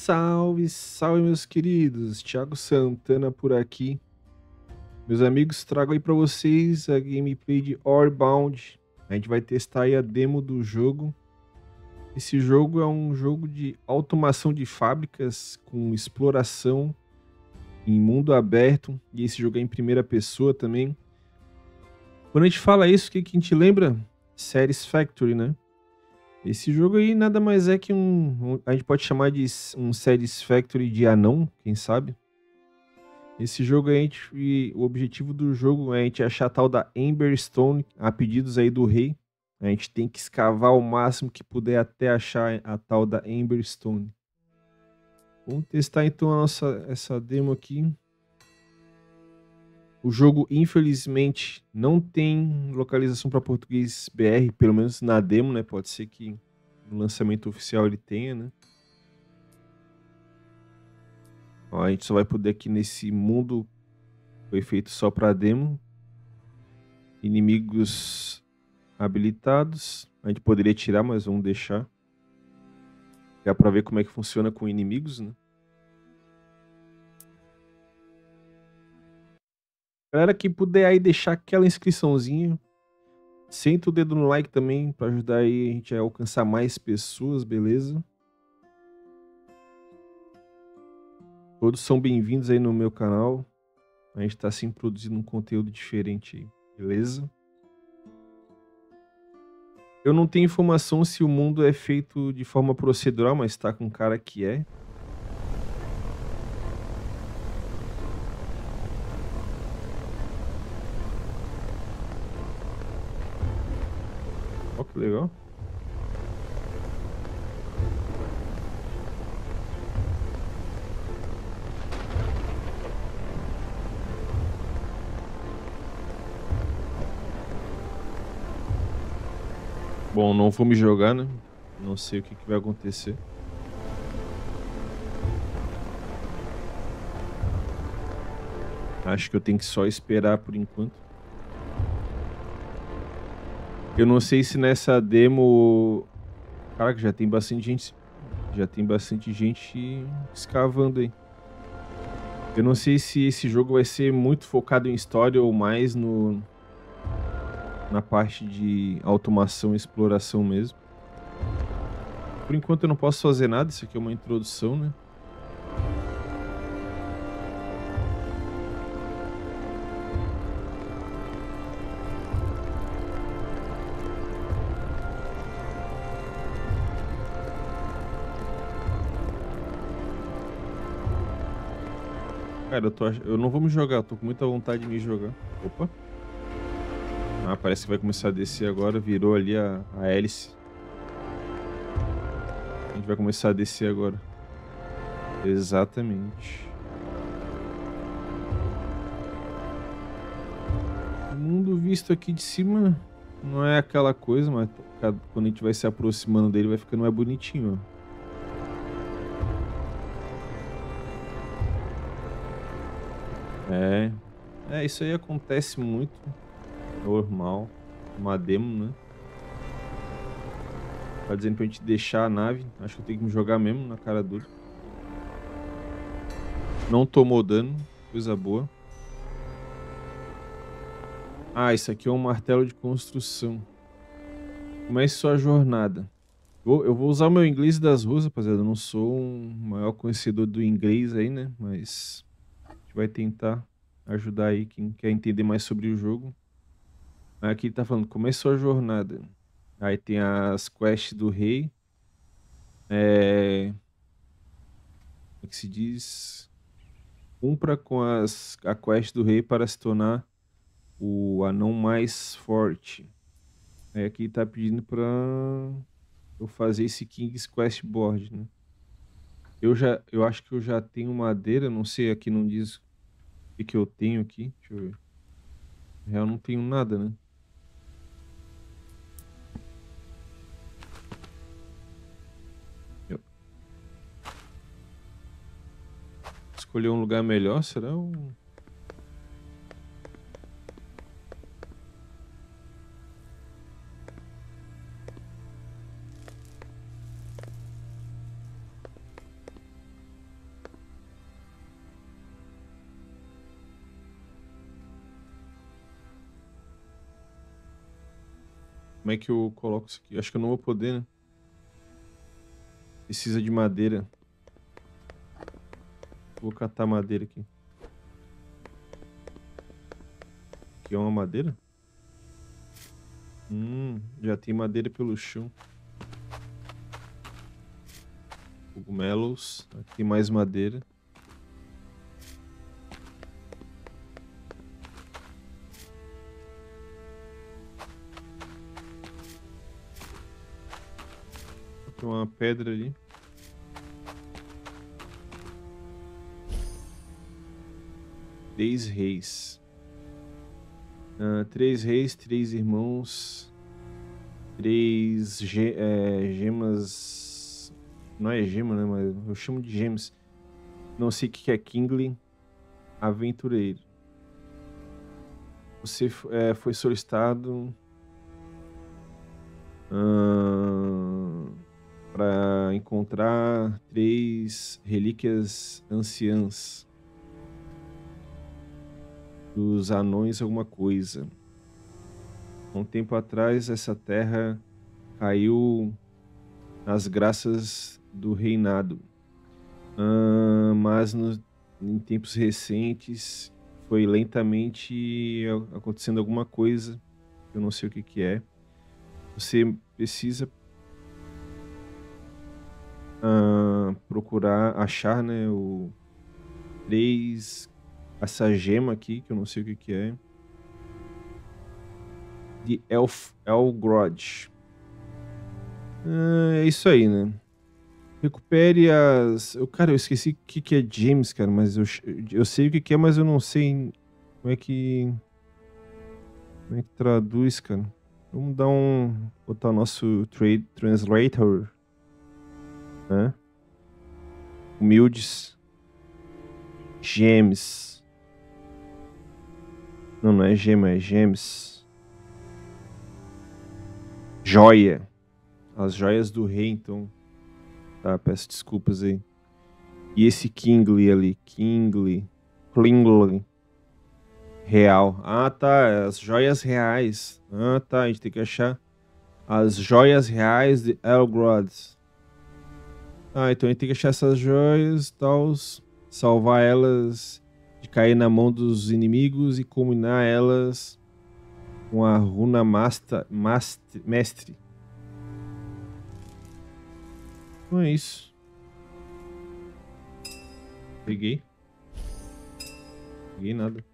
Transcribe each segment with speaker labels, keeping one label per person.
Speaker 1: Salve, salve, meus queridos. Thiago Santana por aqui. Meus amigos, trago aí pra vocês a gameplay de Orbound. A gente vai testar aí a demo do jogo. Esse jogo é um jogo de automação de fábricas com exploração em mundo aberto. E esse jogo é em primeira pessoa também. Quando a gente fala isso, o que a gente lembra? Satisfactory, né? Esse jogo aí nada mais é que a gente pode chamar de um Satisfactory de anão, quem sabe? Esse jogo aí, o objetivo do jogo é a gente achar a tal da Emberstone, a pedidos aí do rei. A gente tem que escavar o máximo que puder até achar a tal da Emberstone. Vamos testar então essa demo aqui. O jogo, infelizmente, não tem localização para português BR, pelo menos na demo, né? Pode ser que no lançamento oficial ele tenha, né? Ó, a gente só vai poder aqui nesse mundo, foi feito só para demo. Inimigos habilitados. A gente poderia tirar, mas vamos deixar. Dá para ver como é que funciona com inimigos, né? Galera que puder aí deixar aquela inscriçãozinha. Senta o dedo no like também para ajudar aí a gente a alcançar mais pessoas, beleza? Todos são bem-vindos aí no meu canal. A gente tá sempre produzindo um conteúdo diferente aí, beleza? Eu não tenho informação se o mundo é feito de forma procedural, mas tá com cara que é. Ó, que legal. Bom, não vou me jogar, né? Não sei o que vai acontecer. Acho que eu tenho que só esperar por enquanto. Eu não sei se nessa demo... Caraca, já tem bastante gente... Já tem bastante gente escavando aí. Eu não sei se esse jogo vai ser muito focado em história ou mais na parte de automação e exploração mesmo. Por enquanto eu não posso fazer nada, isso aqui é uma introdução, né? Cara, eu não vou me jogar, eu tô com muita vontade de me jogar. Opa. Ah, parece que vai começar a descer agora, virou ali a hélice. A gente vai começar a descer agora. Exatamente. O mundo visto aqui de cima não é aquela coisa, mas quando a gente vai se aproximando dele vai ficando mais bonitinho, ó. Isso aí acontece muito. Normal. Uma demo, né? Tá dizendo pra gente deixar a nave. Acho que eu tenho que me jogar mesmo na cara dura. Não tomou dano. Coisa boa. Ah, isso aqui é um martelo de construção. Comece sua jornada. Eu vou usar o meu inglês das ruas, rapaziada. Eu não sou um maior conhecedor do inglês aí, né? Mas a gente vai tentar ajudar aí quem quer entender mais sobre o jogo. Aqui tá falando, comece sua jornada. Aí tem as quests do rei. Como é que se diz? Cumpra com a quest do rei para se tornar o anão mais forte. Aí aqui tá pedindo pra eu fazer esse King's Quest Board, né? Eu acho que eu já tenho madeira, não sei, aqui não diz o que eu tenho aqui. Deixa eu ver. Na real, não tenho nada, né? Eu- Escolher um lugar melhor, será? Como é que eu coloco isso aqui? Acho que eu não vou poder, né? Precisa de madeira. Vou catar madeira aqui. Aqui é uma madeira? Já tem madeira pelo chão. Cogumelos. Aqui tem mais madeira. Tem uma pedra ali. Três reis. 3 reis, 3 irmãos. 3 gemas. Não é gema, né? Mas eu chamo de gems. Não sei o que é Kingly. Aventureiro. Você foi solicitado para encontrar 3 relíquias anciãs dos anões alguma coisa. Um tempo atrás essa terra caiu nas graças do reinado, mas em tempos recentes foi lentamente acontecendo alguma coisa, eu não sei o que é. Você precisa procurar achar, né, essa gema aqui, que eu não sei o que é, de Elgrod. É isso aí, né? Recupere as... Cara, eu esqueci o que é James, cara, mas eu sei o que é, mas eu não sei como é que traduz, cara. Vamos botar o nosso translator, né? Humildes. Gems. Não é gema, é gems. Joia. As joias do rei, então. Tá, peço desculpas aí. E esse Kingly ali. Kingly. Real. Ah, tá. As joias reais. Ah, tá. A gente tem que achar as joias reais de Elgrod. Ah, então a gente tem que achar essas joias e tal. Salvar elas de cair na mão dos inimigos e combinar elas com a runa mestre. Não é isso. Peguei nada.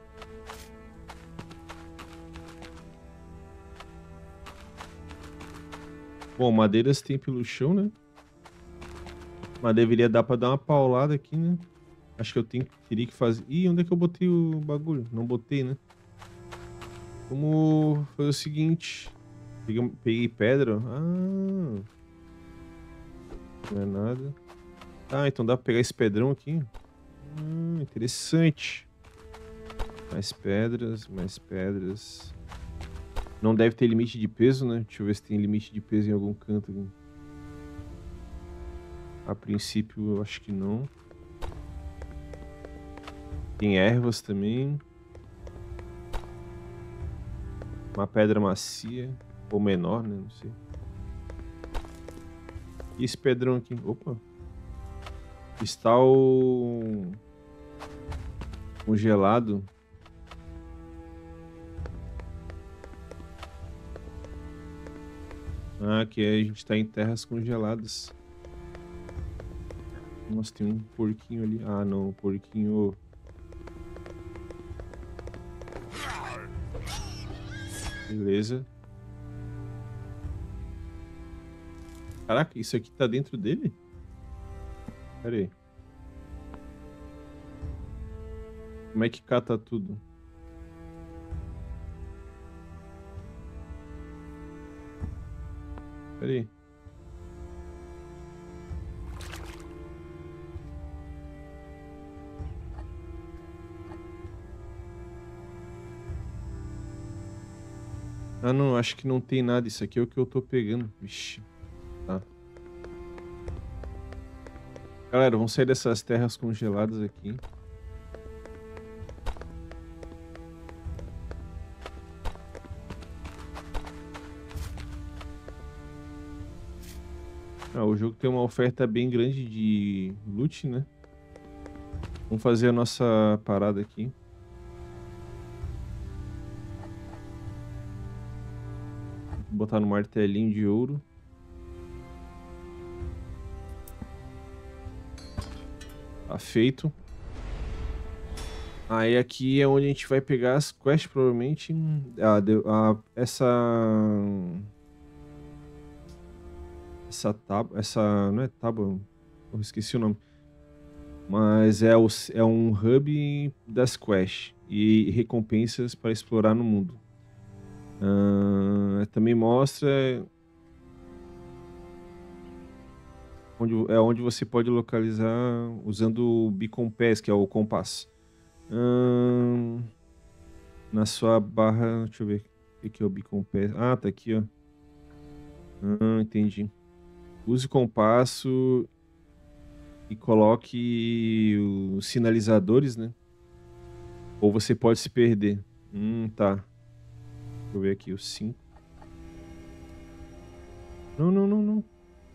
Speaker 1: Bom, madeiras tem pelo chão, né? Mas deveria dar pra dar uma paulada aqui, né? Acho que eu teria que fazer... Ih, onde é que eu botei o bagulho? Não botei, né? Vamos fazer o seguinte. Peguei pedra. Ah. Não é nada. Ah, então dá pra pegar esse pedrão aqui. Interessante. Mais pedras, mais pedras. Não deve ter limite de peso, né? Deixa eu ver se tem limite de peso em algum canto aqui. A princípio, eu acho que não. Tem ervas também. Uma pedra macia. Ou menor, né? Não sei. E esse pedrão aqui? Opa. Cristal congelado. Ah, que a gente tá em terras congeladas. Nossa, tem um porquinho ali. Ah, não, porquinho. Beleza. Caraca, isso aqui tá dentro dele? Pera aí. Como é que cata tudo? Pera aí. Ah, não, acho que não tem nada. Isso aqui é o que eu tô pegando. Vixe. Tá. Galera, vamos sair dessas terras congeladas aqui. Ah, o jogo tem uma oferta bem grande de loot, né? Vamos fazer a nossa parada aqui. Vou botar no martelinho de ouro. Tá feito. Aí aqui é onde a gente vai pegar as quests, provavelmente. Essa tábua. Essa. Não é tábua. Eu esqueci o nome. Mas é um hub das quests e recompensas para explorar no mundo. Também mostra onde você pode localizar usando o Beacon Pass, que é o compasso. Na sua barra. Deixa eu ver. O que é o Beacon Pass? Ah, tá aqui, ó. Entendi. Use o compasso e coloque os sinalizadores, né? Ou você pode se perder. Tá. Deixa eu ver aqui, os 5. Não, não, não, não.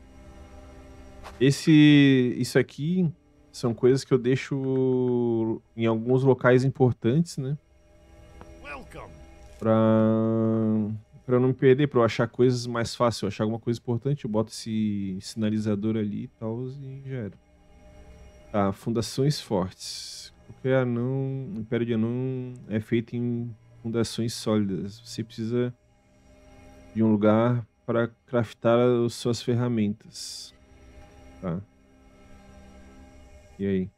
Speaker 1: Isso aqui são coisas que eu deixo em alguns locais importantes, né? Pra, pra não me perder, pra eu achar coisas mais fáceis. Eu achar alguma coisa importante, eu boto esse sinalizador ali e tal, e já era. Tá, fundações fortes. Qualquer anão, império de anão é feito em fundações sólidas. Você precisa de um lugar para craftar as suas ferramentas. Tá. E aí?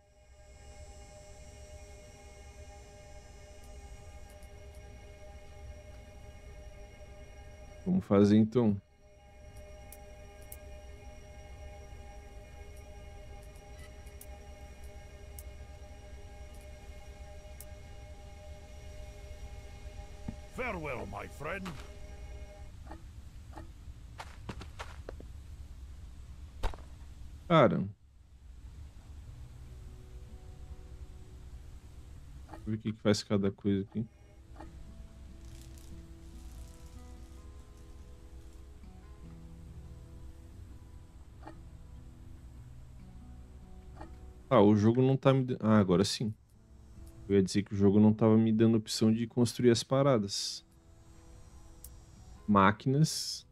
Speaker 1: Vamos fazer então.
Speaker 2: Farewell, my friend.
Speaker 1: Cara, deixa eu ver o que que faz cada coisa aqui. Ah, o jogo não tá me dando. Ah, agora sim. Eu ia dizer que o jogo não tava me dando opção de construir as paradas. Máquinas.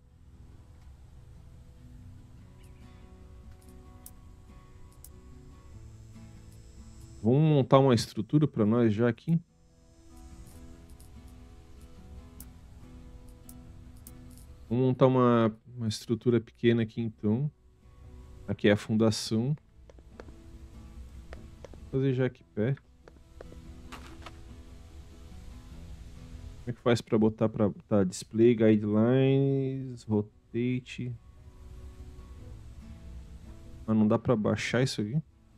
Speaker 1: Vamos montar uma estrutura para nós já aqui? Vamos montar uma estrutura pequena aqui então. Aqui é a fundação. Vou fazer já aqui perto. Como é que faz para botar para tá, display guidelines, rotate. Mas não dá para baixar isso aqui?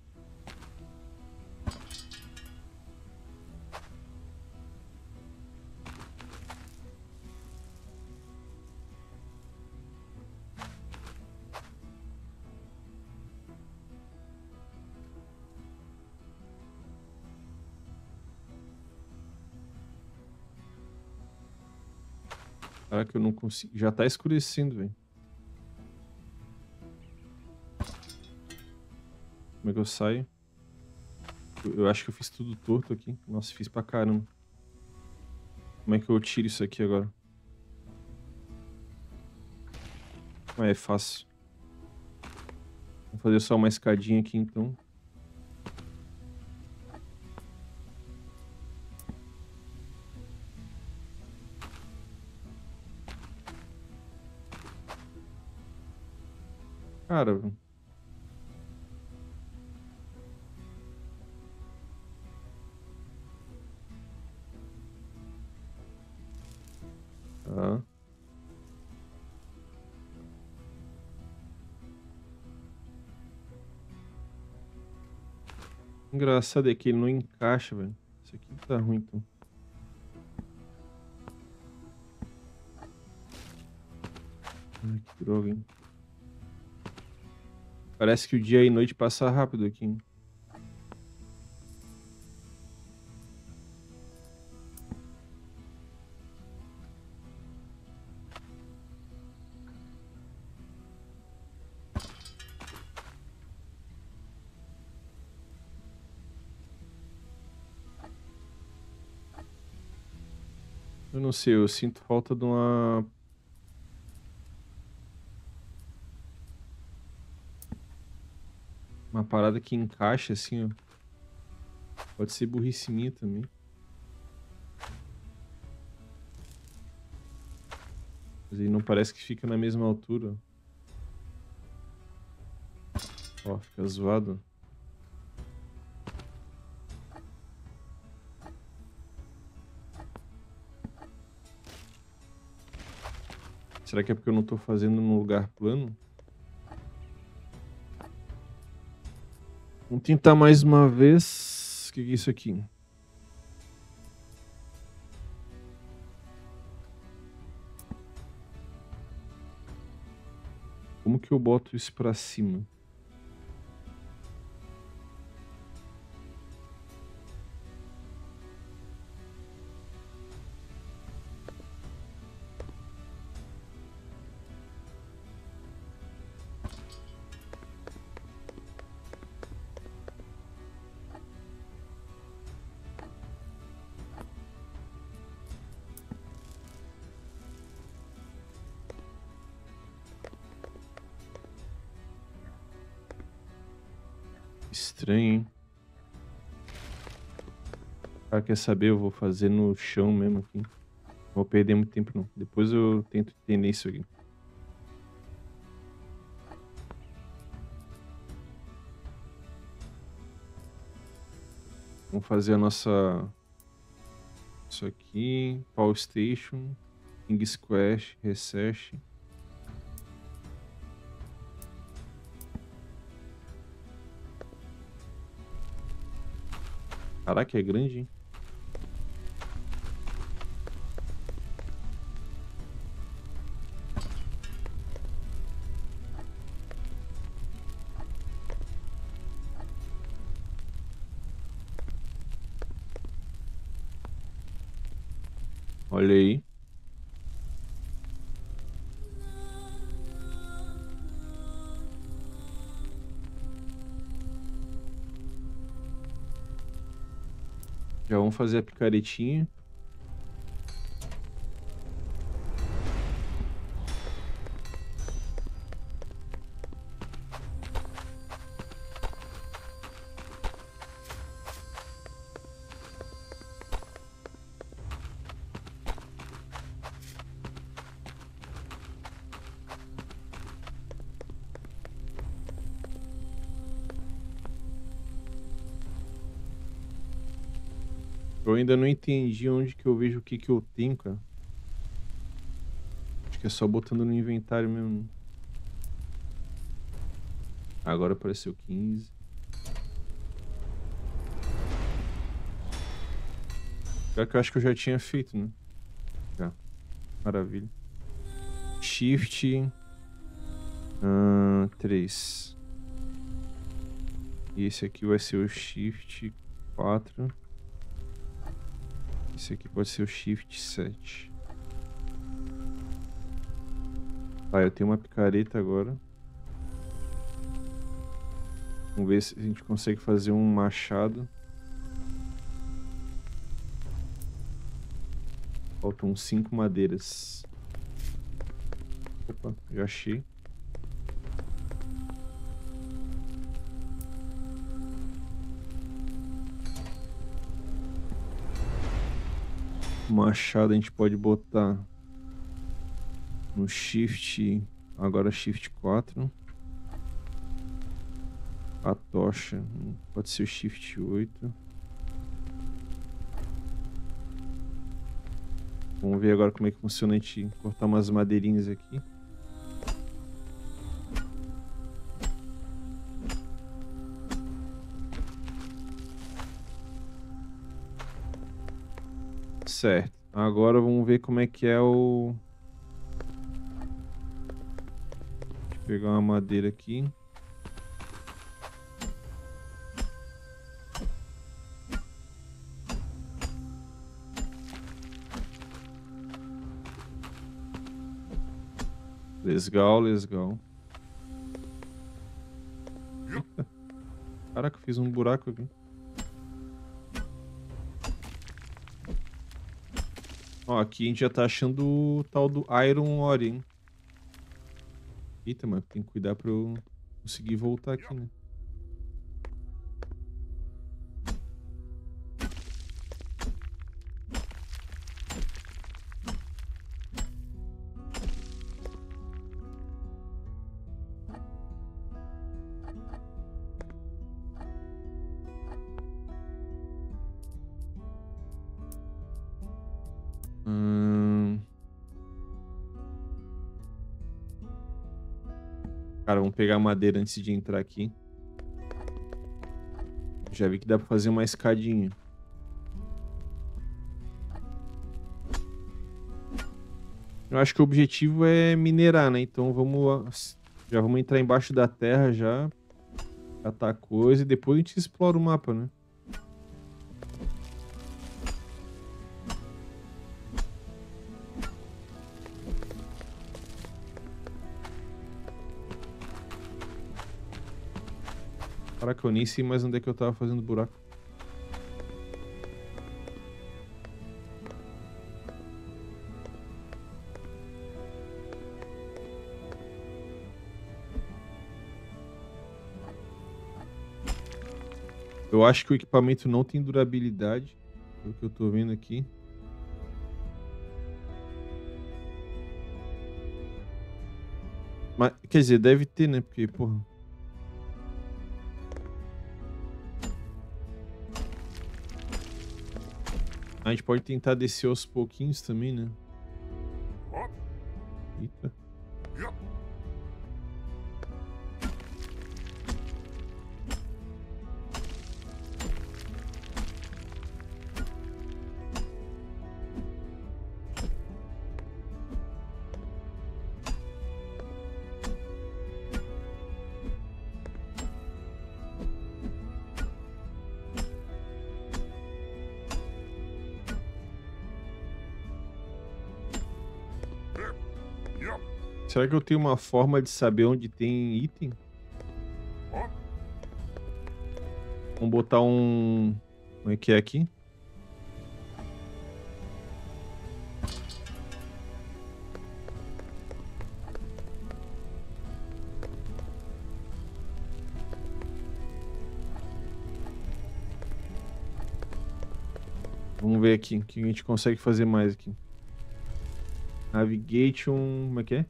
Speaker 1: Caraca, eu não consigo. Já tá escurecendo, velho. Como é que eu saio? Eu acho que eu fiz tudo torto aqui. Nossa, fiz pra caramba. Como é que eu tiro isso aqui agora? Ah, é fácil. Vou fazer só uma escadinha aqui então. Cara, tá. Engraçado é que ele não encaixa, velho. Isso aqui tá ruim, então. Ai, que droga, hein? Parece que o dia e noite passa rápido aqui, hein? Eu não sei, eu sinto falta de uma parada que encaixa assim, ó. Pode ser burrice minha também. Mas aí não parece que fica na mesma altura. Ó, fica zoado. Será que é porque eu não tô fazendo num lugar plano? Vamos tentar mais uma vez. O que é isso aqui? Como que eu boto isso pra cima? Estranho, hein? Ah, quer saber? Eu vou fazer no chão mesmo aqui. Não vou perder muito tempo, não. Depois eu tento entender isso aqui. Vamos fazer a nossa... Isso aqui. Power Station. King Squash. Research. Caraca, é grande, hein? Olha aí. Já vamos fazer a picaretinha. Eu ainda não entendi onde que eu vejo o que que eu tenho, cara. Acho que é só botando no inventário mesmo. Agora apareceu 15. Pior que eu acho que eu já tinha feito, né? Já. Maravilha. Shift 3. E esse aqui vai ser o Shift 4. Esse aqui pode ser o Shift 7. Tá, eu tenho uma picareta agora. Vamos ver se a gente consegue fazer um machado. Faltam 5 madeiras. Opa, já achei. O machado a gente pode botar no Shift. Agora Shift 4. A tocha pode ser o Shift 8. Vamos ver agora como é que funciona a gente cortar umas madeirinhas aqui. Certo. Agora vamos ver como é que é o... Deixa eu pegar uma madeira aqui. Legal, legal. Eita. Caraca, eu fiz um buraco aqui. Ó, aqui a gente já tá achando o tal do Iron Ore, hein? Eita, mano, tem que cuidar pra eu conseguir voltar aqui, né? Cara, vamos pegar madeira antes de entrar aqui. Já vi que dá pra fazer uma escadinha. Eu acho que o objetivo é minerar, né? Então vamos... Já vamos entrar embaixo da terra já. Catar coisa e depois a gente explora o mapa, né? Caraca, eu nem sei mais onde é que eu tava fazendo buraco. Eu acho que o equipamento não tem durabilidade, pelo que eu tô vendo aqui. Mas, quer dizer, deve ter, né? Porque, porra... A gente pode tentar descer aos pouquinhos também, né? Eita. Será que eu tenho uma forma de saber onde tem item? Vamos botar um... Como é que é aqui? Vamos ver aqui o que a gente consegue fazer mais aqui. Navigation... Como é que é?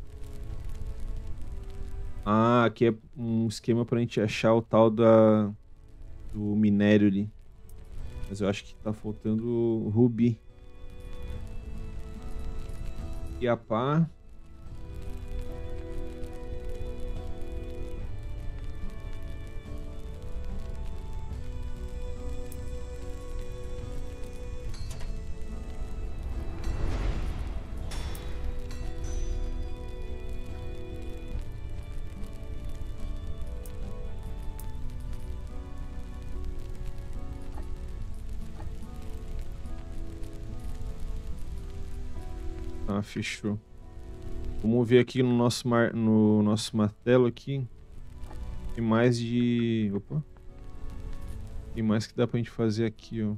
Speaker 1: Ah, aqui é um esquema pra gente achar o tal do minério ali. Mas eu acho que tá faltando rubi. E a pá. Ah, fechou. Vamos ver aqui no nosso martelo aqui. Tem mais de... Opa. Tem mais que dá pra gente fazer aqui, ó.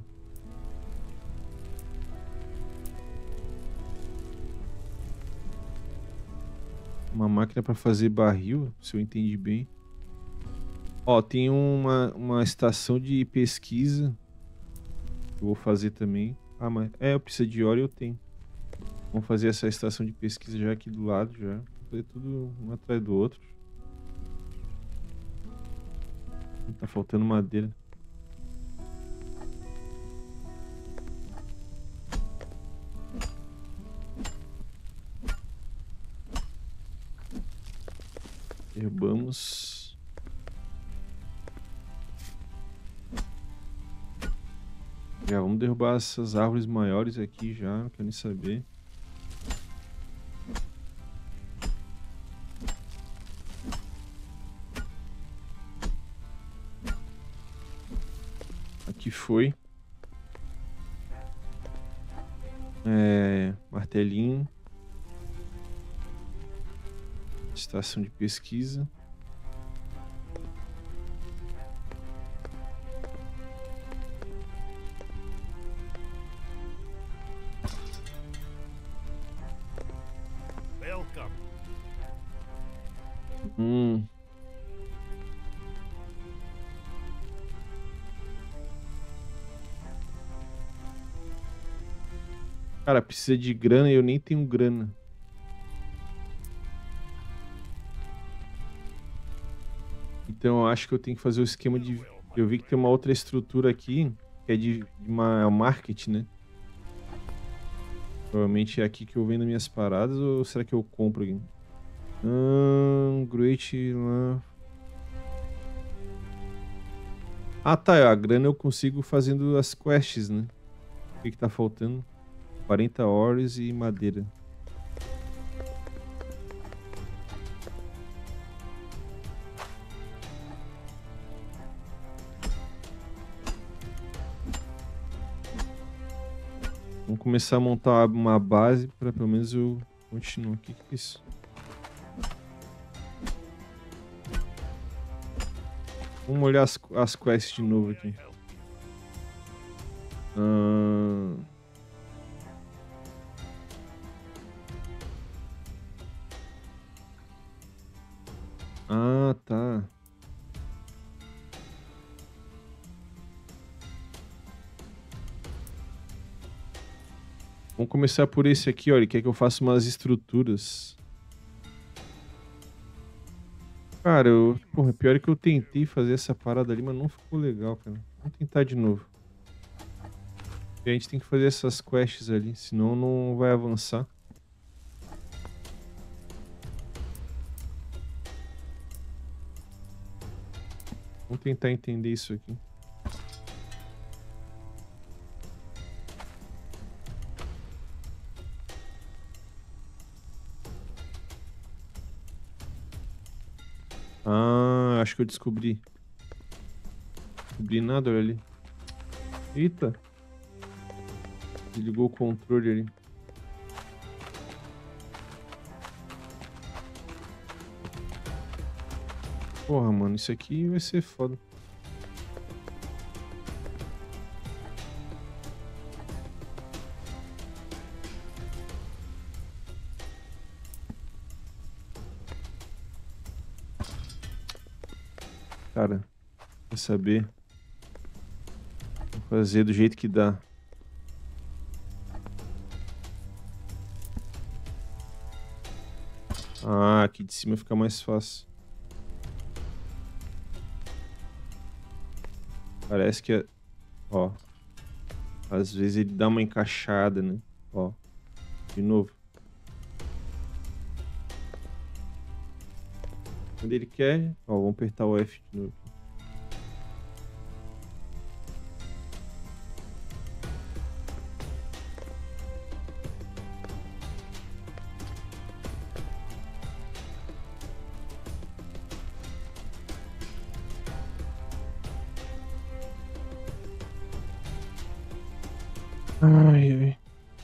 Speaker 1: Uma máquina pra fazer barril, se eu entendi bem. Ó, tem uma estação de pesquisa. Que eu vou fazer também. Ah, mas... É, eu preciso de óleo, eu tenho. Vamos fazer essa estação de pesquisa já aqui do lado, já. Vou fazer tudo um atrás do outro. Tá faltando madeira. Derrubamos. Já vamos derrubar essas árvores maiores aqui já, não quero nem saber. Aqui foi. Martelinho. Estação de pesquisa. Hum. Cara, precisa de grana e eu nem tenho grana. Então eu acho que eu tenho que fazer o esquema de... Eu vi que tem uma outra estrutura aqui, que é de uma market, né? Provavelmente é aqui que eu vendo minhas paradas, ou será que eu compro aqui? Great... Ah, tá. A grana eu consigo fazendo as quests, né? O que que tá faltando? 40 horas e madeira. Vamos começar a montar uma base para pelo menos eu continuar aqui. O que é isso? Vamos olhar as quests de novo aqui. Ah, tá. Vamos começar por esse aqui, olha. Ele quer que eu faça umas estruturas. Cara, porra, pior é que eu tentei fazer essa parada ali, mas não ficou legal, cara. Vamos tentar de novo. E a gente tem que fazer essas quests ali, senão não vai avançar. Vamos tentar entender isso aqui. Ah, acho que eu descobri. Descobri nada, olha ali. Eita. Desligou o controle ali. Porra, mano, isso aqui vai ser foda. Cara, quer saber? Vou fazer do jeito que dá. Ah, aqui de cima fica mais fácil. Parece que é... Ó. Às vezes ele dá uma encaixada, né? Ó. De novo. Quando ele quer... Ó, vamos apertar o F de novo. Ai, ai.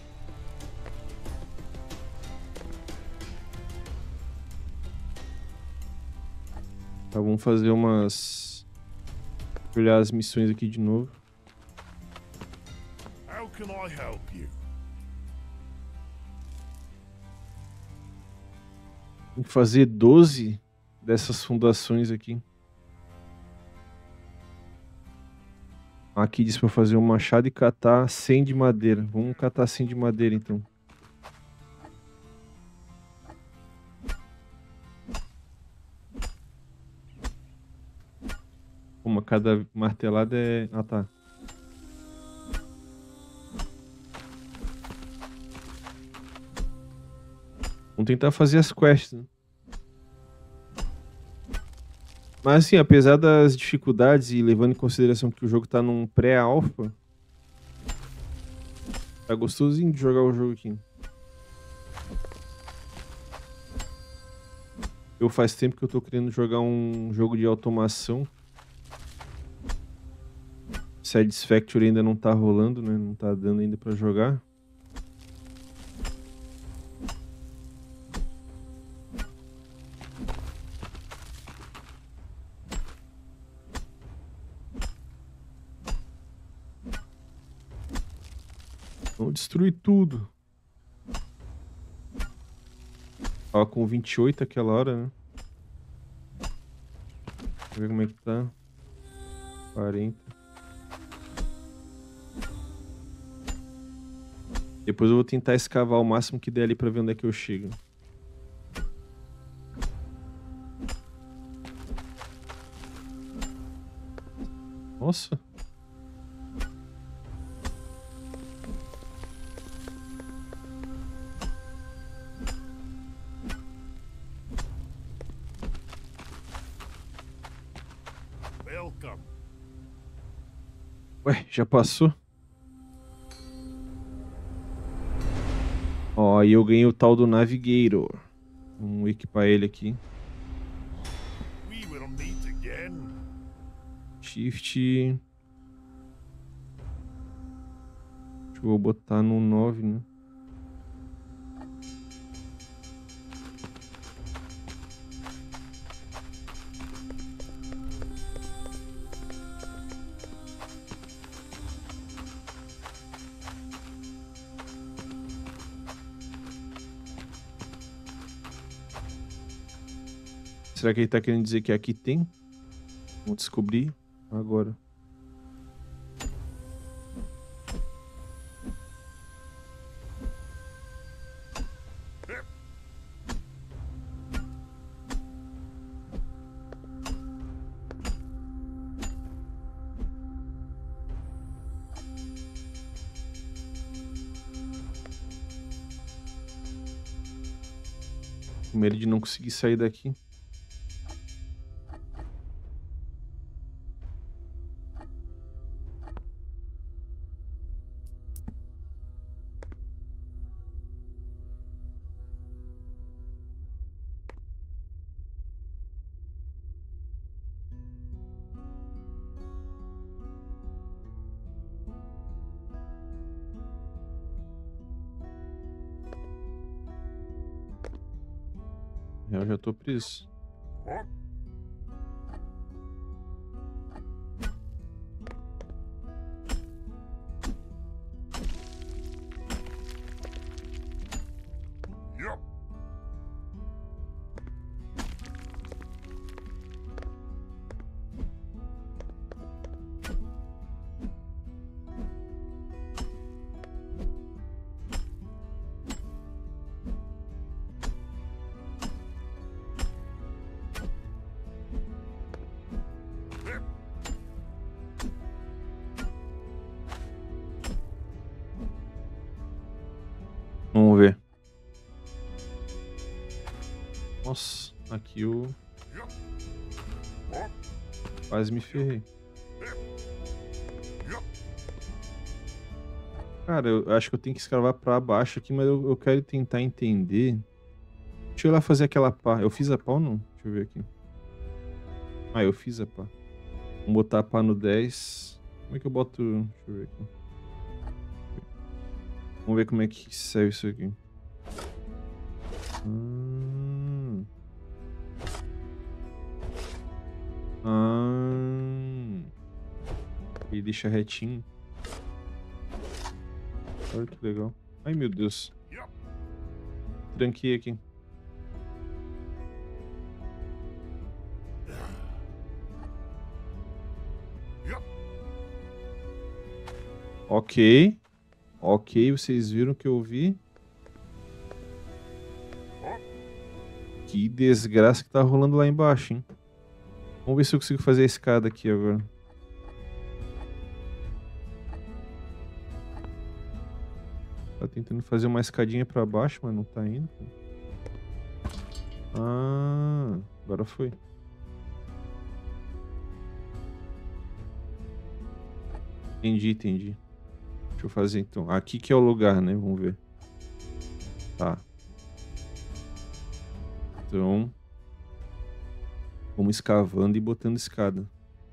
Speaker 1: Tá, vamos fazer umas... Olhar as missões aqui de novo.
Speaker 2: How can I help you?
Speaker 1: Tem que fazer 12 dessas fundações aqui. Aqui diz pra fazer um machado e catar 100 de madeira. Vamos catar 100 de madeira, então. Uma cada martelada é... Ah, tá. Vamos tentar fazer as quests, né? Mas assim, apesar das dificuldades e levando em consideração que o jogo tá num pré-alpha, tá gostosinho de jogar o jogo aqui. Eu faz tempo que eu tô querendo jogar um jogo de automação. Satisfactory ainda não tá rolando, né? Não tá dando ainda pra jogar. Vamos destruir tudo. Tava com 28 aquela hora, né? Deixa eu ver como é que tá. 40. Depois eu vou tentar escavar o máximo que der ali pra ver onde é que eu chego. Nossa.
Speaker 2: Welcome.
Speaker 1: Ué, já passou? Ó, aí eu ganhei o tal do Navigator. Vamos equipar ele aqui.
Speaker 2: We will meet again.
Speaker 1: Shift. Acho que eu vou botar no 9, né? Será que ele tá querendo dizer que aqui tem? Vamos descobrir agora. Com medo de não conseguir sair daqui. Eu já tô preso.
Speaker 2: What? Yup.
Speaker 1: Vamos ver. Nossa, aqui eu
Speaker 2: Yup. What?
Speaker 1: quase me ferrei.
Speaker 2: Yup.
Speaker 1: Cara, eu acho que eu tenho que escravar pra baixo aqui, mas eu quero tentar entender. Deixa eu ir lá fazer aquela pá. Eu fiz a pá ou não? Deixa eu ver aqui. Ah, eu fiz a pá. Vamos botar a pá no 10. Como é que eu boto? Deixa eu ver aqui. Vamos ver como é que serve isso aqui. Hum. Ah. E deixa retinho. Olha que legal. Ai, meu Deus.
Speaker 2: Yup.
Speaker 1: Tranquei aqui.
Speaker 2: Yup.
Speaker 1: Ok. Ok, vocês viram o que eu vi? Que desgraça que tá rolando lá embaixo, hein? Vamos ver se eu consigo fazer a escada aqui agora. Tá tentando fazer uma escadinha pra baixo, mas não tá indo. Ah, agora foi. Entendi, entendi. Deixa eu fazer então. Aqui que é o lugar, né? Vamos ver. Tá. Então, vamos escavando e botando escada.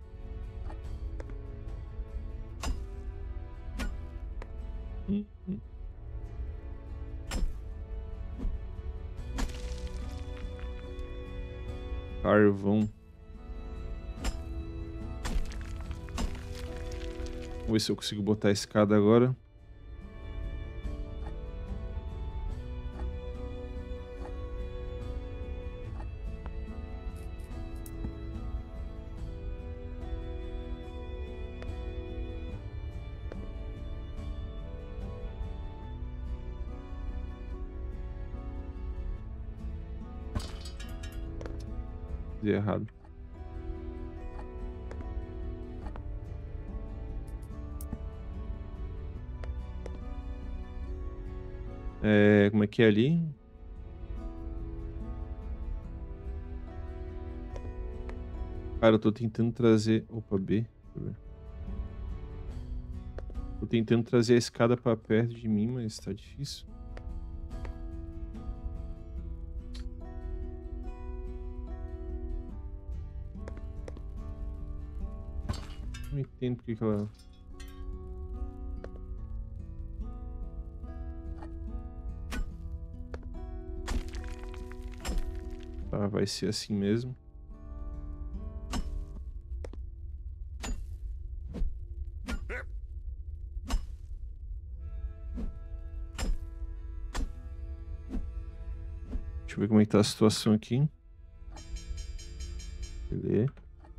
Speaker 1: Hum. Carvão. Vamos ver se eu consigo botar a escada agora. Fiz errado. Como é que é ali? Cara, eu tô tentando trazer... Opa, B. Deixa eu ver. Tô tentando trazer a escada pra perto de mim, mas tá difícil. Não entendo porque que ela... Tá, vai ser assim mesmo. Deixa eu ver como é que tá a situação aqui. Beleza.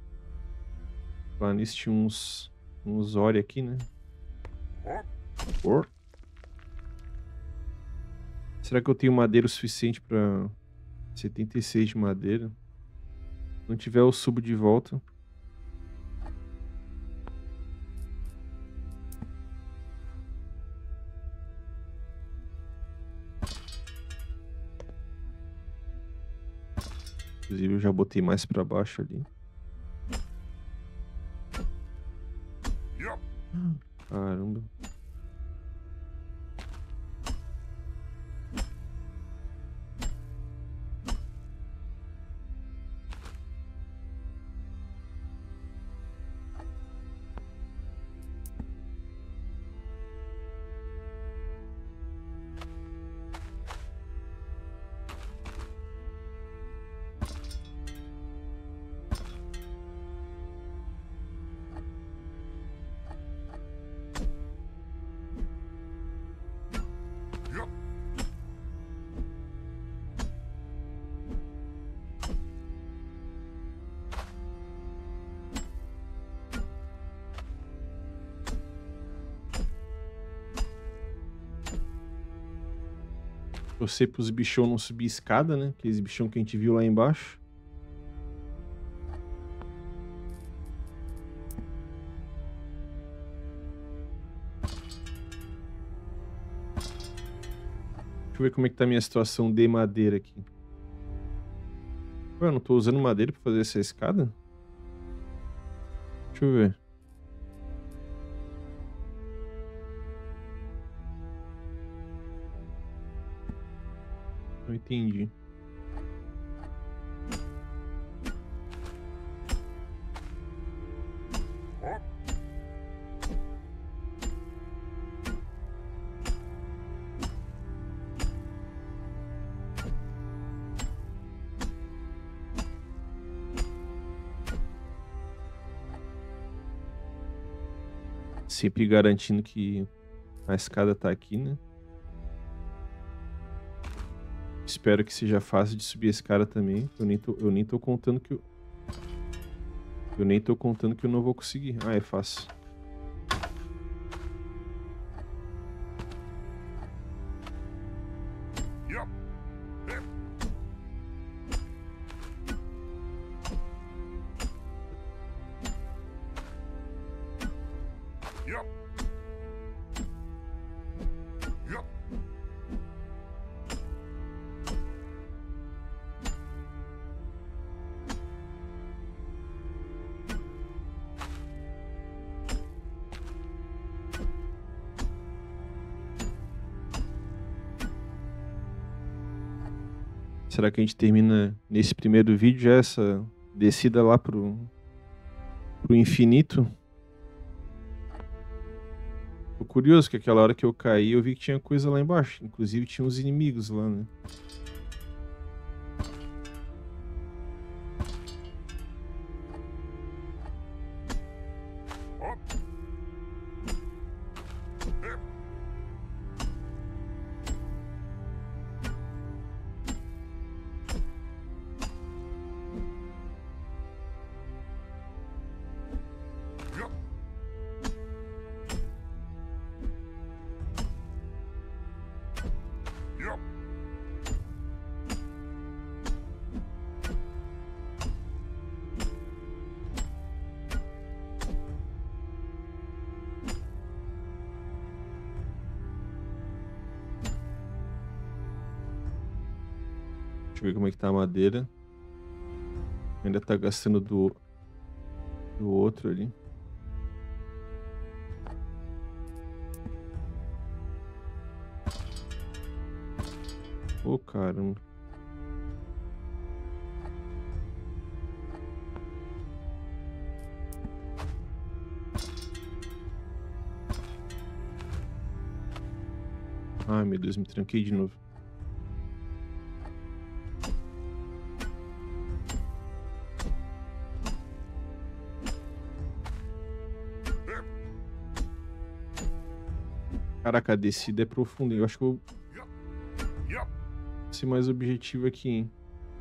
Speaker 1: Lá nisso tinha uns Ori aqui, né? Será que eu tenho madeira o suficiente pra 76 de madeira? Se não tiver, eu subo de volta. Inclusive, eu já botei mais pra baixo ali. Caramba. Torcer pros bichão não subir escada, né? Aqueles bichão que a gente viu lá embaixo. Deixa eu ver como é que tá a minha situação de madeira aqui. Ué, eu não tô usando madeira pra fazer essa escada? Deixa eu ver. Não entendi. Sempre garantindo que a escada tá aqui, né? Espero que seja fácil de subir a escada também. Eu nem tô contando que eu nem tô contando que eu não vou conseguir. Ah, é fácil. Será que a gente termina nesse primeiro vídeo já essa descida lá pro infinito? Tô curioso que aquela hora que eu caí eu vi que tinha coisa lá embaixo. Inclusive tinha uns inimigos lá, né? Deixa eu ver como é que tá a madeira. Ainda tá gastando do outro ali. Ô, caramba. Ai, meu Deus, me tranquei de novo. Caraca, a descida é profunda. Eu acho que eu vou
Speaker 2: Yup.
Speaker 1: ser mais objetivo aqui, hein?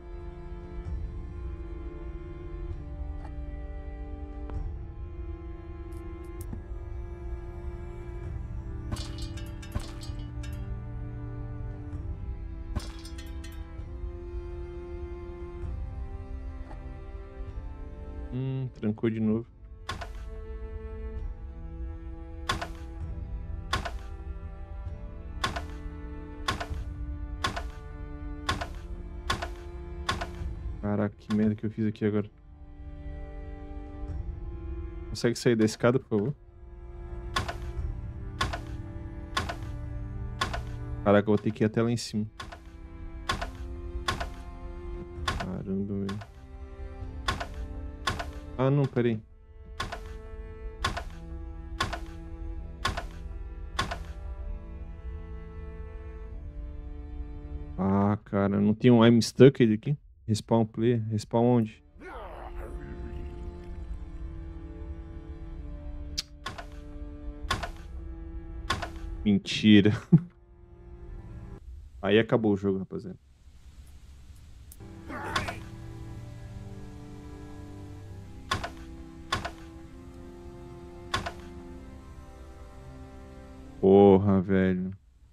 Speaker 1: Trancou de novo. Caraca, que merda que eu fiz aqui agora. Consegue sair da escada, por favor? Caraca, eu vou ter que ir até lá em cima. Caramba, velho. Ah, não, peraí. Ah, cara, não tem um I'm stuck aqui? Respawn player? Respawn onde? Mentira. Aí acabou o jogo, rapaziada. Porra, velho.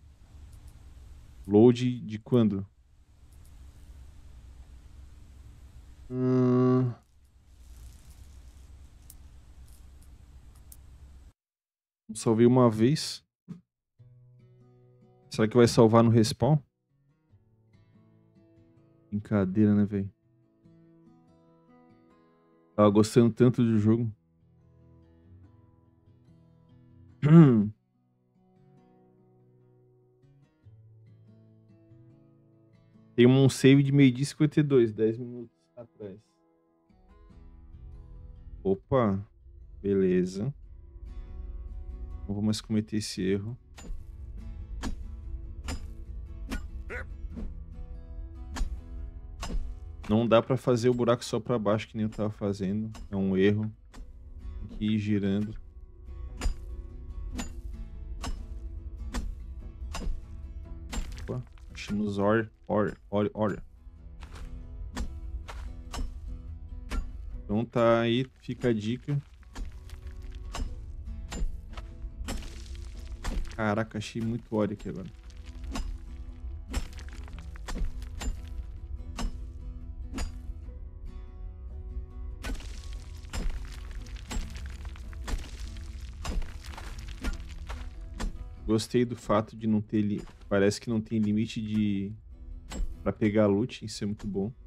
Speaker 1: Load de quando? Salvei uma vez. Será que vai salvar no respawn? Brincadeira, né, velho? Tava gostando tanto do jogo. Tem um save de meio-dia e 52, 10 minutos atrás. Opa, beleza. Não vou mais cometer esse erro. Não dá pra fazer o buraco só pra baixo que nem eu tava fazendo. É um erro. Tem que ir girando. Opa, achamos ore. Então tá aí, fica a dica. Caraca, achei muito óleo aqui agora. Gostei do fato de não ter... Parece que não tem limite de... Pra pegar loot, isso é muito bom.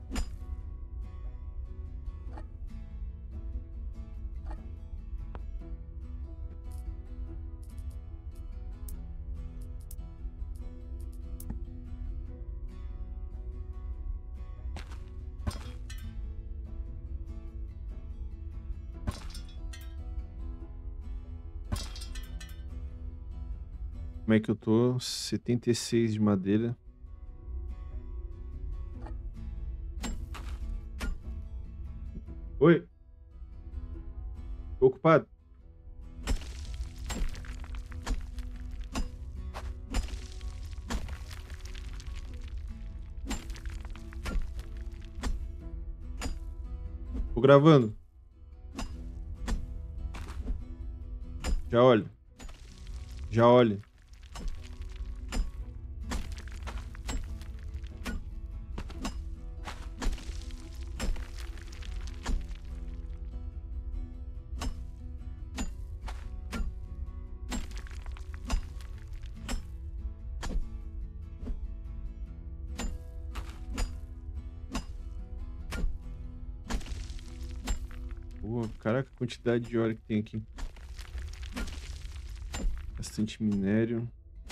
Speaker 1: Como é que eu tô? 76 de madeira. Oi? Tô ocupado. Tô gravando. Já olha. Já olha. Pô, caraca, a quantidade de óleo que tem aqui. Bastante minério.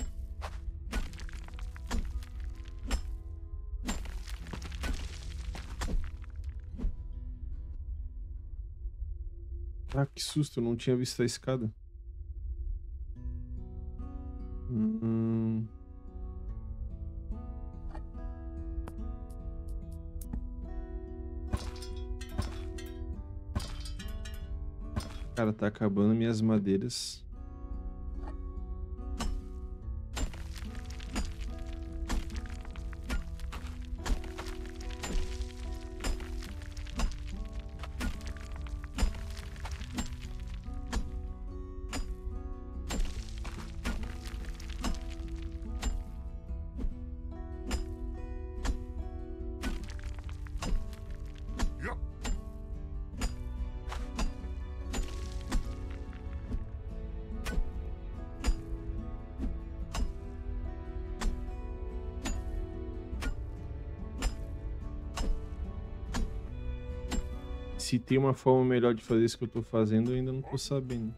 Speaker 1: Ah, que susto, eu não tinha visto a escada. Hum, cara, tá acabando minhas madeiras.
Speaker 2: Yup.
Speaker 1: Se tem uma forma melhor de fazer isso que eu tô fazendo, eu ainda não tô sabendo.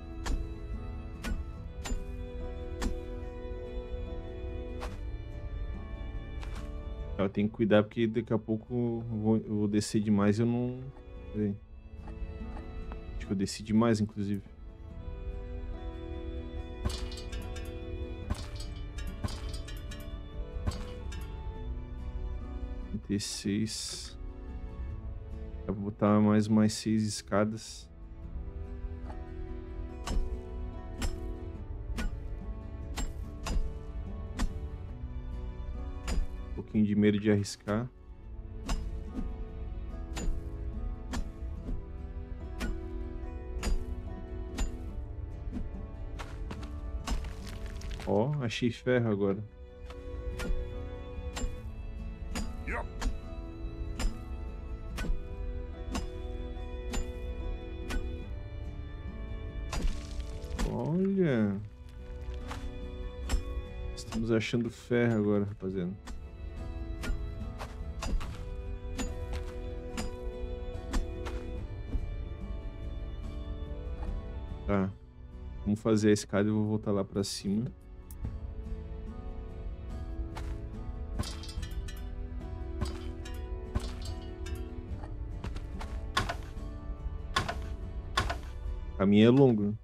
Speaker 1: Eu tenho que cuidar porque daqui a pouco eu vou descer demais e eu não. Peraí. Acho que eu desci demais, inclusive. T6. Eu vou botar mais umas 6 escadas. Um pouquinho de medo de arriscar. Ó, achei ferro agora.
Speaker 2: Yup.
Speaker 1: Olha. Estamos achando ferro agora, rapaziada. Tá. Vamos fazer a escada e eu vou voltar lá pra cima. O caminho é longo.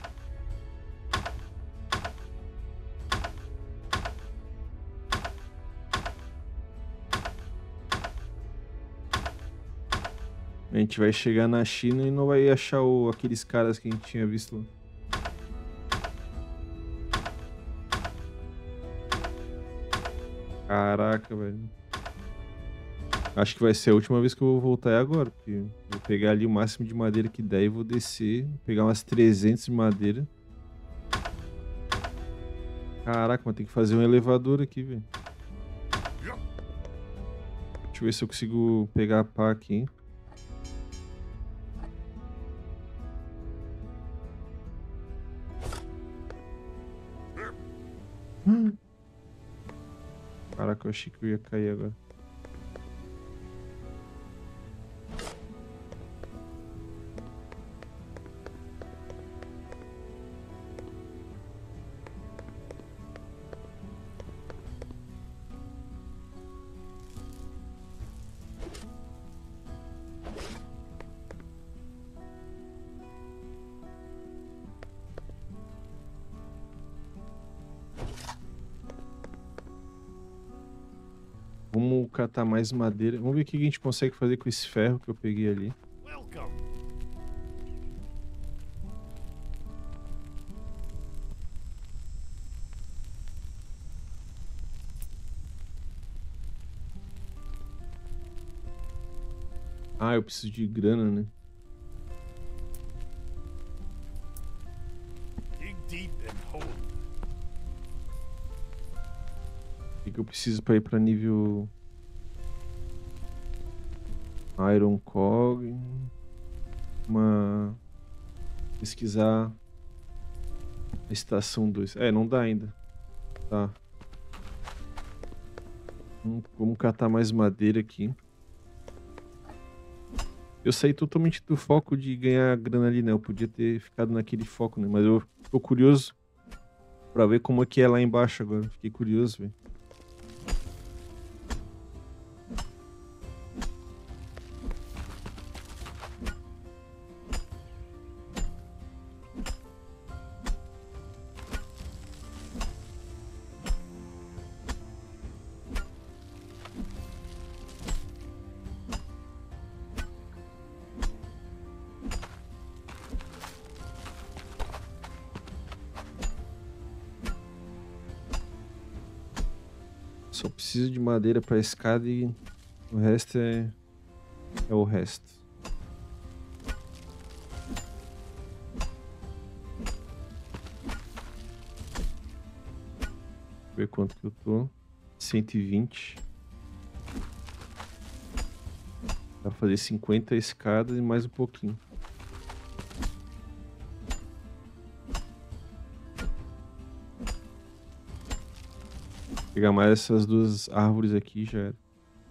Speaker 1: A gente vai chegar na China e não vai achar aqueles caras que a gente tinha visto lá. Caraca, velho. Acho que vai ser a última vez que eu vou voltar é agora, porque vou pegar ali o máximo de madeira que der e vou descer, pegar umas 300 de madeira. Caraca, mas tem que fazer um elevador aqui, velho.
Speaker 2: Yup.
Speaker 1: Deixa eu ver se eu consigo pegar a pá aqui, hein. Caraca, eu achei que eu ia cair agora. Vamos catar mais madeira. Vamos ver o que a gente consegue fazer com esse ferro que eu peguei ali.
Speaker 2: Welcome.
Speaker 1: Ah, eu preciso de grana, né?
Speaker 2: Dig deep and hold.
Speaker 1: O que eu preciso para ir para nível Iron Cog? Pesquisar a estação 2. É, não dá ainda. Tá. Vamos catar mais madeira aqui. Eu saí totalmente do foco de ganhar grana ali, né? Eu podia ter ficado naquele foco, né? Mas eu tô curioso pra ver como é que é lá embaixo agora. Fiquei curioso, velho. Só preciso de madeira pra escada e o resto é o resto. Ver quanto que eu tô. 120. Dá pra fazer 50 escadas e mais um pouquinho. Pegar mais essas duas árvores aqui já era.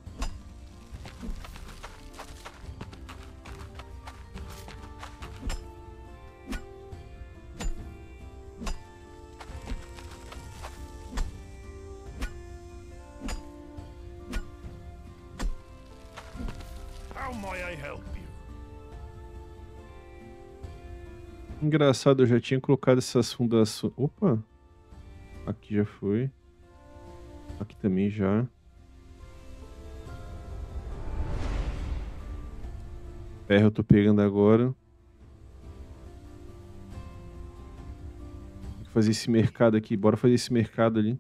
Speaker 2: How may I help you?
Speaker 1: Engraçado, eu já tinha colocado essas fundações. Opa! Aqui já foi. Aqui também já. Ferro eu tô pegando agora. Tem que fazer esse mercado aqui. Bora fazer esse mercado ali.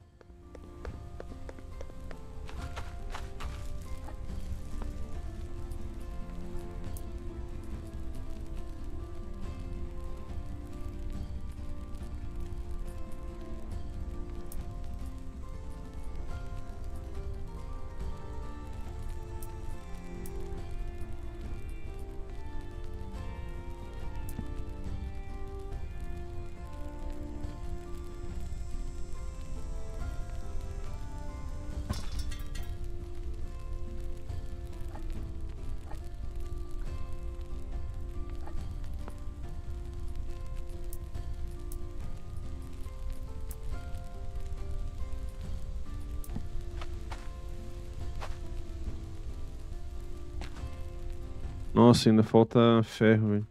Speaker 1: Nossa, ainda falta ferro, velho.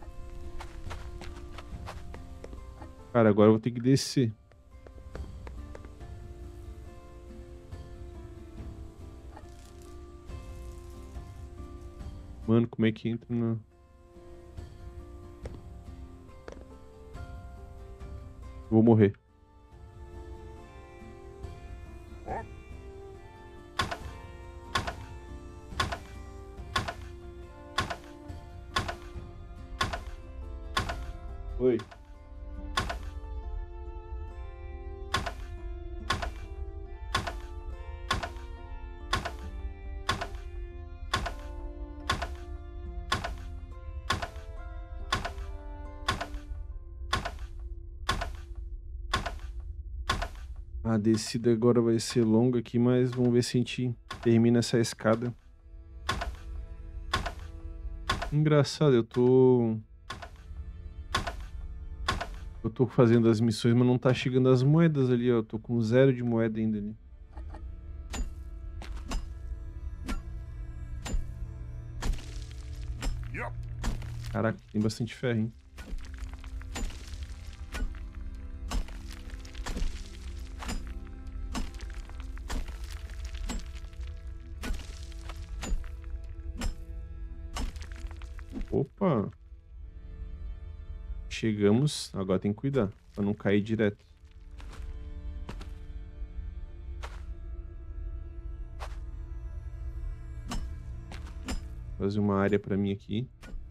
Speaker 1: Cara, agora eu vou ter que descer. Mano, como é que entra na... Vou morrer. Oi. A descida agora vai ser longa aqui, mas vamos ver se a gente termina essa escada. Engraçado, eu tô fazendo as missões, mas não tá chegando as moedas ali, ó. Eu tô com 0 de moeda ainda ali.
Speaker 2: Yup.
Speaker 1: Caraca, tem bastante ferro, hein? Opa! Chegamos, agora tem que cuidar, pra não cair direto. Fazer uma área pra mim aqui.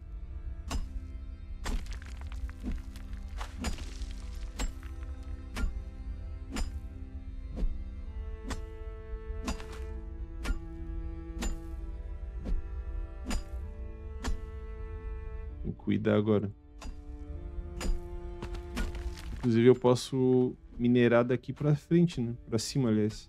Speaker 1: Tem que cuidar agora. Inclusive eu posso minerar daqui pra frente, né? Pra cima, aliás.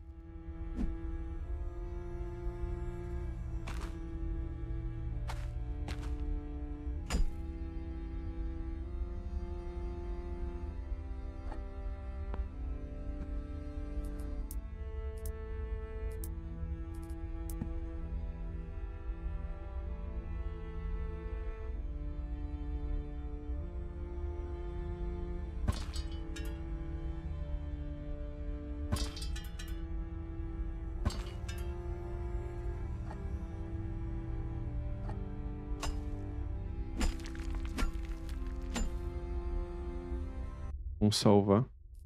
Speaker 1: Vamos salvar.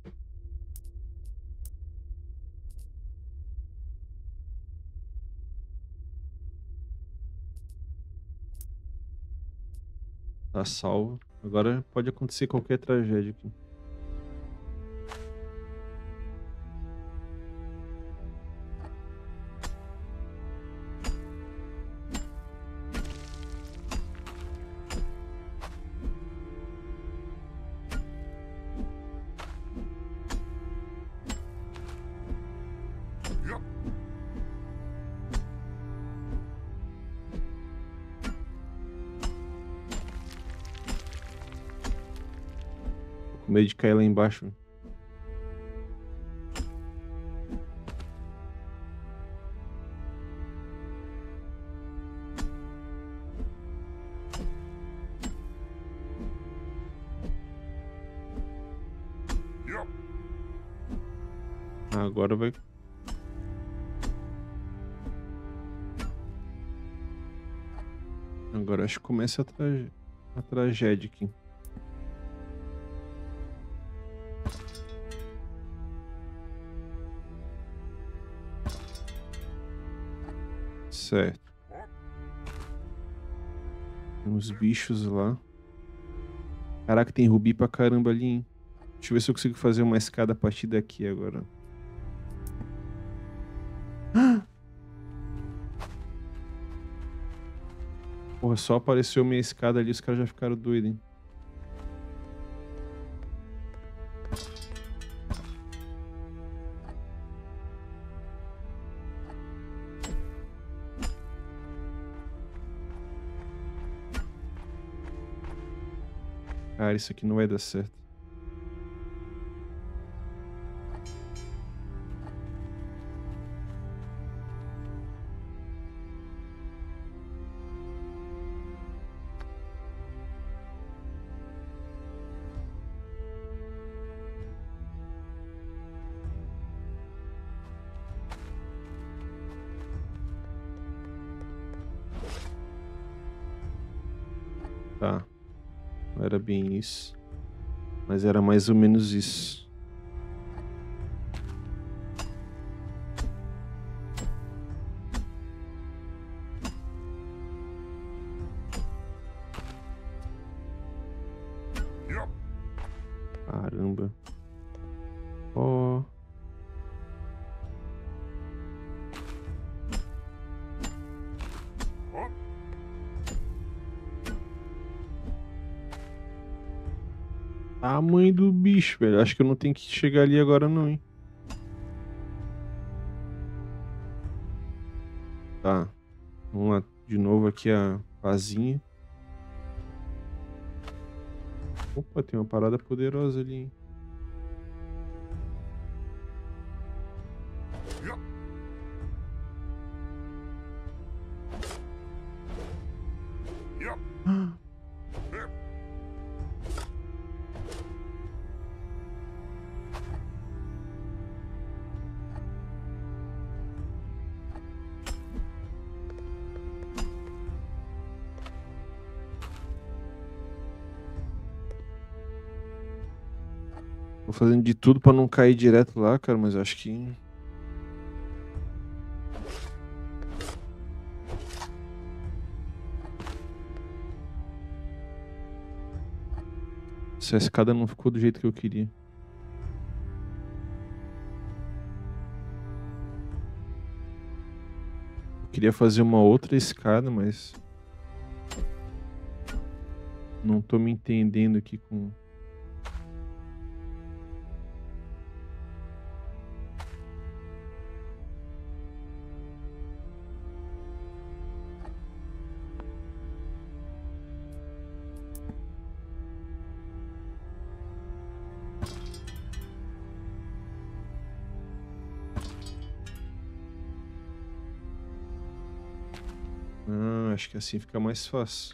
Speaker 1: Tá salvo. Agora pode acontecer qualquer tragédia aqui.
Speaker 2: Yup.
Speaker 1: Tô com medo de cair lá embaixo.
Speaker 2: Yup.
Speaker 1: Agora vai. Agora acho que começa a tragédia aqui. Certo. Tem uns bichos lá. Caraca, tem rubi pra caramba ali, hein? Deixa eu ver se eu consigo fazer uma escada a partir daqui agora. Porra, só apareceu minha escada ali, os caras já ficaram doidos, hein? Cara, isso aqui não vai dar certo. Tá. Não era bem isso. Mas era mais ou menos isso.
Speaker 2: Yup.
Speaker 1: Caramba. Ó.
Speaker 2: Up.
Speaker 1: Tamanho do bicho, velho. Acho que eu não tenho que chegar ali agora não, hein. Tá. Vamos lá. De novo aqui a pazinha. Opa, tem uma parada poderosa ali, hein.
Speaker 2: Yup. Yup. Yup.
Speaker 1: Tô fazendo de tudo pra não cair direto lá, cara, mas acho que... Essa escada não ficou do jeito que eu queria. Eu queria fazer uma outra escada, mas... Não tô me entendendo aqui com... Ah, acho que assim fica mais fácil.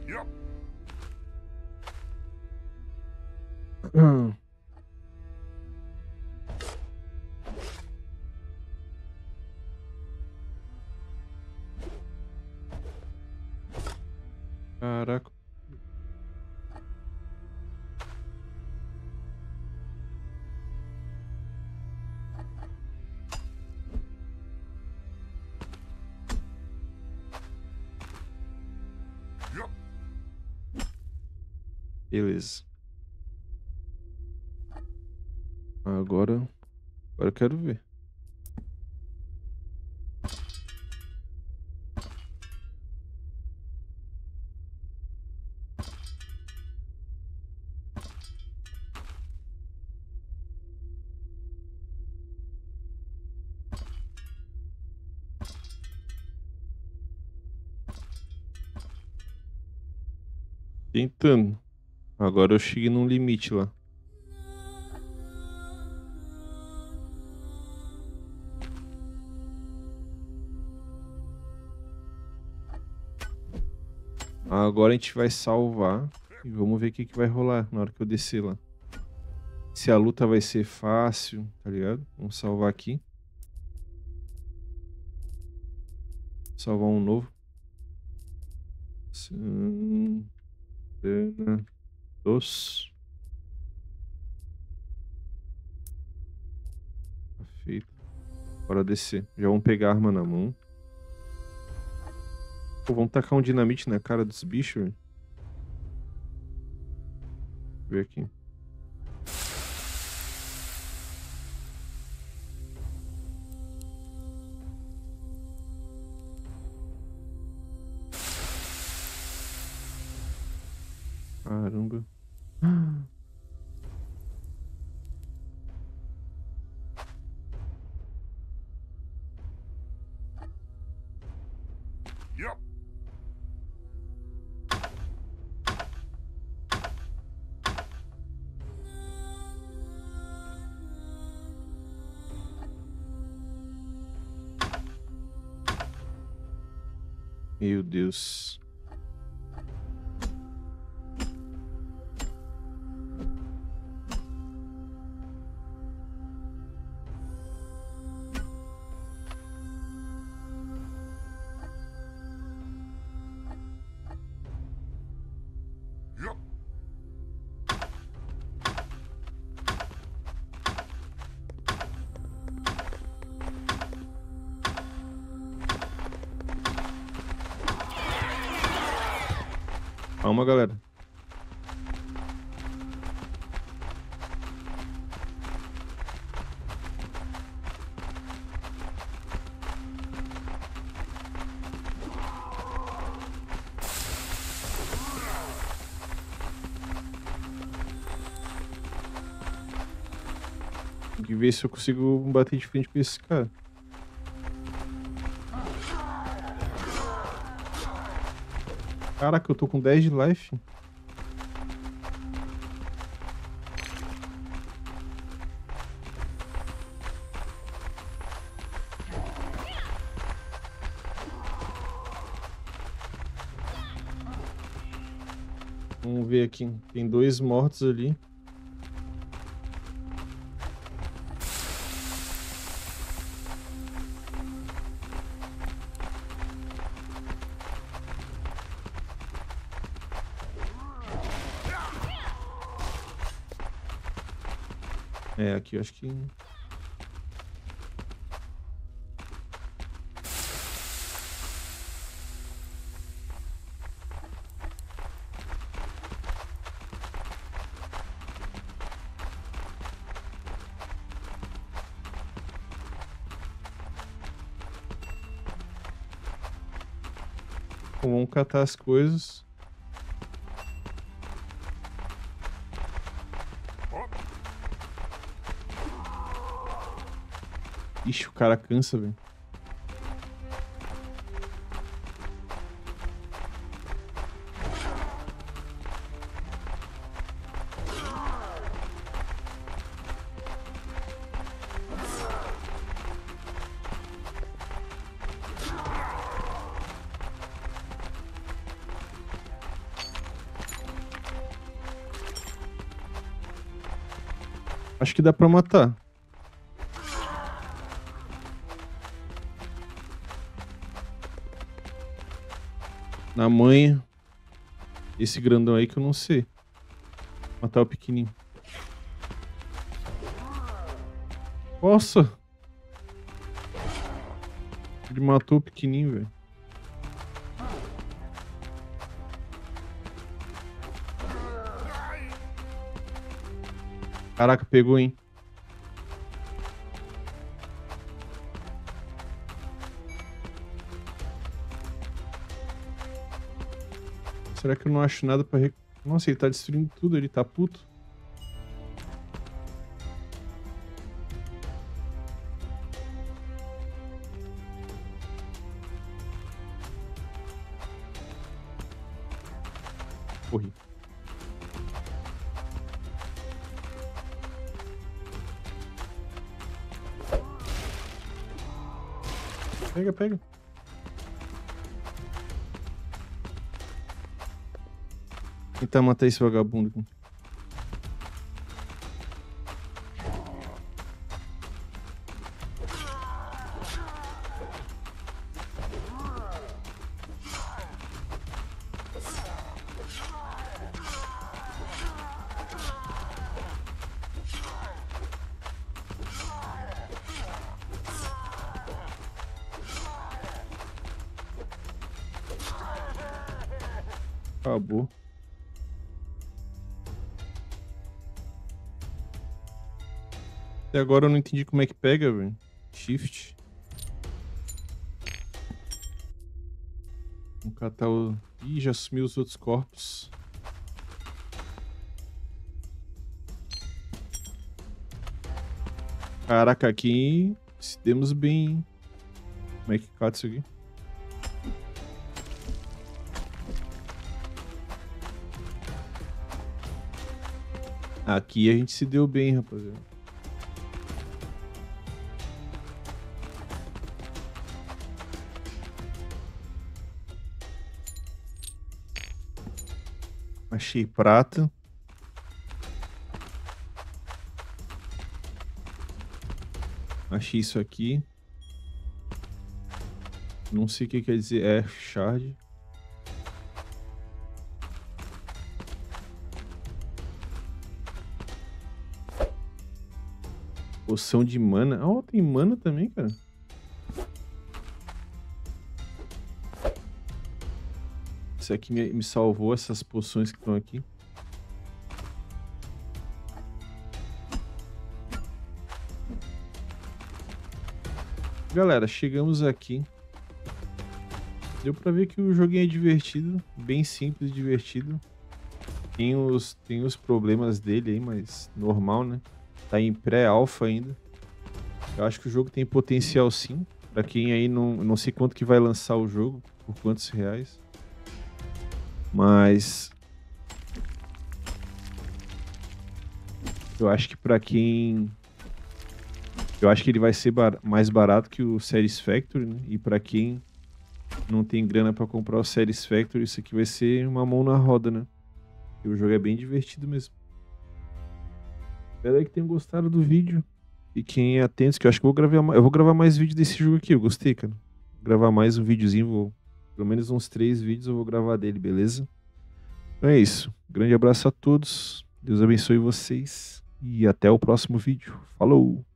Speaker 2: Yup.
Speaker 1: Caraca.
Speaker 2: Yup.
Speaker 1: Beleza. Agora eu quero ver. Tentando. Agora eu cheguei num limite lá. Agora a gente vai salvar e vamos ver o que que vai rolar na hora que eu descer lá. Se a luta vai ser fácil, tá ligado? Vamos salvar aqui. Salvar um novo. Dos. Tá feito. Bora descer. Já vamos pegar a arma na mão. Pô, vamos tacar um dinamite na cara dos bichos, velho. Deixa eu ver aqui. Caramba.
Speaker 2: Yup.
Speaker 1: Meu Deus.
Speaker 2: Yup.
Speaker 1: Calma, galera. Tem que ver se eu consigo bater de frente com esse cara. Caraca, eu tô com 10 de life. Vamos ver aqui. Tem 2 mortos ali. É, aqui eu acho que... Bom, vamos catar as coisas.
Speaker 2: Up.
Speaker 1: Ixi, o cara cansa, velho. Acho que dá pra matar. Na manha. Esse grandão aí que eu não sei. Matar o pequenininho. Nossa! Ele matou o pequenininho, velho. Caraca, pegou, hein? Será que eu não acho nada pra... Nossa, ele tá destruindo tudo, ele tá puto. Corri. Pega, pega. Tentar matar esse vagabundo aqui. Acabou. Até agora eu não entendi como é que pega, velho. Shift. Vamos catar o... Ih, já sumiu os outros corpos. Caraca, aqui se demos bem, hein? Como é que cata isso aqui? Aqui a gente se deu bem, rapaziada. Achei prata. Achei isso aqui. Não sei o que quer dizer. É shard. Poção de mana. Oh, tem mana também, cara. Isso aqui me salvou, essas poções que estão aqui. Galera, chegamos aqui. Deu pra ver que o joguinho é divertido. Bem simples, divertido. Tem os problemas dele aí, mas normal, né? Tá em pré-alpha ainda. Eu acho que o jogo tem potencial sim. Pra quem aí não sei quanto que vai lançar o jogo. Por quantos reais. Mas... eu acho que pra quem... eu acho que ele vai ser mais barato que o Satisfactory, né? E pra quem não tem grana pra comprar o Satisfactory, isso aqui vai ser uma mão na roda, né? E o jogo é bem divertido mesmo. Espero aí que tenham gostado do vídeo. Fiquem atentos, que eu acho que eu vou gravar mais vídeos desse jogo aqui. Eu gostei, cara. Vou gravar mais um videozinho, pelo menos uns 3 vídeos eu vou gravar dele, beleza? Então é isso. Grande abraço a todos. Deus abençoe vocês. E até o próximo vídeo. Falou!